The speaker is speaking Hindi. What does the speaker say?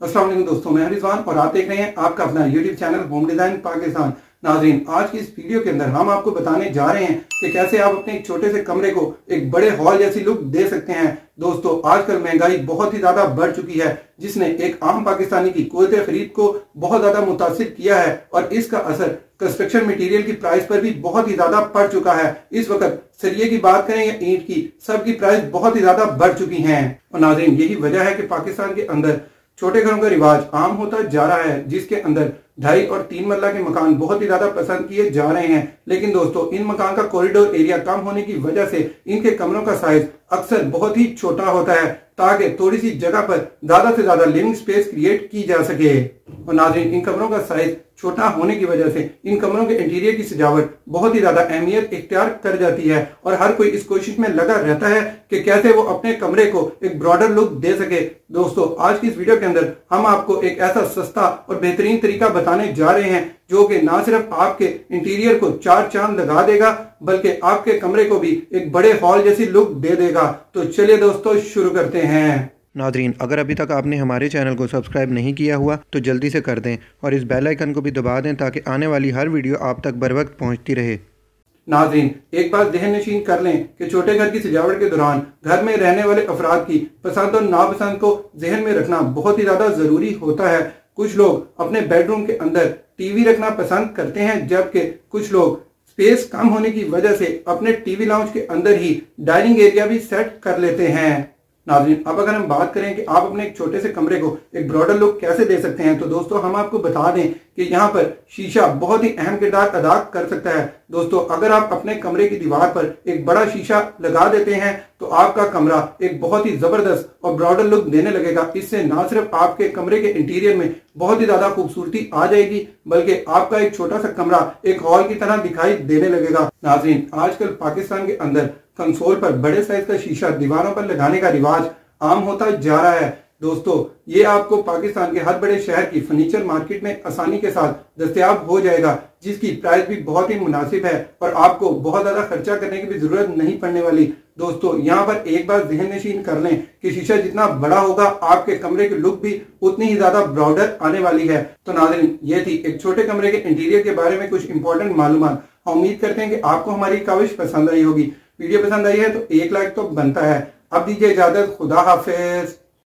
अस्सलाम वालेकुम दोस्तों, मैं रिजवान और आप देख रहे हैं आपका अपना YouTube channel home design Pakistan. नाजरीन, आज की इस वीडियो के अंदर हम आपको बताने जा रहे हैं कि कैसे आप अपने एक छोटे से कमरे को एक बड़े हॉल जैसी लुक दे सकते हैं। दोस्तों, आजकल महंगाई बहुत ही ज्यादा बढ़ चुकी है, जिसने एक आम पाकिस्तानी की कुव्वत खरीद को बहुत ज्यादा मुतासिर किया है और इसका असर कंस्ट्रक्शन मटेरियल की प्राइस पर भी बहुत ही ज्यादा पड़ चुका है। इस वक्त सरिये की बात करें या ईंट की, सबकी प्राइस बहुत ही ज्यादा बढ़ चुकी है। और नाजरीन, यही वजह है कि पाकिस्तान के अंदर छोटे घरों का रिवाज आम होता जा रहा है, जिसके अंदर 2.5 और 3 मरला के मकान बहुत ही ज्यादा पसंद किए जा रहे हैं। लेकिन दोस्तों, इन मकान का कॉरिडोर एरिया कम होने की वजह से इनके कमरों का साइज अक्सर बहुत ही छोटा होता है, ताकि थोड़ी सी जगह पर ज्यादा से ज्यादा लिविंग स्पेस क्रिएट की जा सके। और नाज़रीन, इन कमरों का साइज छोटा होने की वजह से इन कमरों के इंटीरियर की सजावट बहुत ही ज्यादा अहमियत इख्तियार कर जाती है और हर कोई इस कोशिश में लगा रहता है कि कैसे वो अपने कमरे को एक ब्रॉडर लुक दे सके। दोस्तों, आज की इस वीडियो के अंदर हम आपको एक ऐसा सस्ता और बेहतरीन तरीका बताने जा रहे हैं जो कि ना सिर्फ आपके इंटीरियर को 4 चांद लगा देगा, बल्कि आपके कमरे को भी एक बड़े हॉल जैसी लुक दे देगा। तो चलिए दोस्तों, शुरू करते हैं। नादरीन, अगर अभी तक आपने हमारे चैनल को सब्सक्राइब नहीं किया हुआ तो जल्दी से कर दें और इस बेल आइकन को भी दबा दें ताकि आने वाली हर वीडियो आप तक बर वक्त पहुँचती रहे। नाज़रीन, एक बात ज़हन नशीन कर लें कि छोटे घर की सजावट के दौरान घर में रहने वाले अफराद की पसंद और नापसंद को जहन में रखना बहुत ही ज़्यादा ज़रूरी होता है। कुछ लोग अपने बेडरूम के अंदर टीवी रखना पसंद करते हैं, जबकि कुछ लोग स्पेस कम होने की वजह से अपने टीवी लाउंज के अंदर ही डाइनिंग एरिया भी सेट कर लेते हैं। नाज़रीन, अब अगर हम बात करें कि आप अपने एक छोटे से कमरे को एक ब्रॉडर लुक कैसे दे सकते हैं, तो दोस्तों हम आपको बता दें कि यहाँ पर शीशा बहुत ही अहम किरदार अदा कर सकता है। दोस्तों, अगर आप अपने कमरे की दीवार पर एक बड़ा शीशा लगा देते हैं तो आपका कमरा एक बहुत ही जबरदस्त और ब्रॉडर लुक देने लगेगा। इससे ना सिर्फ आपके कमरे के इंटीरियर में बहुत ही ज्यादा खूबसूरती आ जाएगी, बल्कि आपका एक छोटा सा कमरा एक हॉल की तरह दिखाई देने लगेगा। नाज़रीन, आजकल पाकिस्तान के अंदर कंसोल पर बड़े साइज का शीशा दीवारों पर लगाने का रिवाज आम होता जा रहा है। दोस्तों, ये आपको पाकिस्तान के हर बड़े शहर की फर्नीचर मार्केट में आसानी के साथ दस्तयाब हो जाएगा, जिसकी प्राइस भी बहुत ही मुनासिब है और आपको बहुत ज्यादा खर्चा करने की भी जरूरत नहीं पड़ने वाली। दोस्तों, यहाँ पर एक बात ज़हन नशीन कर लें कि शीशा जितना बड़ा होगा आपके कमरे की लुक भी उतनी ही ज्यादा ब्रॉडर आने वाली है। तो नाज़रीन, ये थी एक छोटे कमरे के इंटीरियर के बारे में कुछ इंपॉर्टेंट मालूमात। हम उम्मीद करते हैं कि आपको हमारी काविश पसंद आई होगी। वीडियो पसंद आई है तो एक लाइक तो बनता है। अब दीजिए इजाजत, खुदा हाफिज।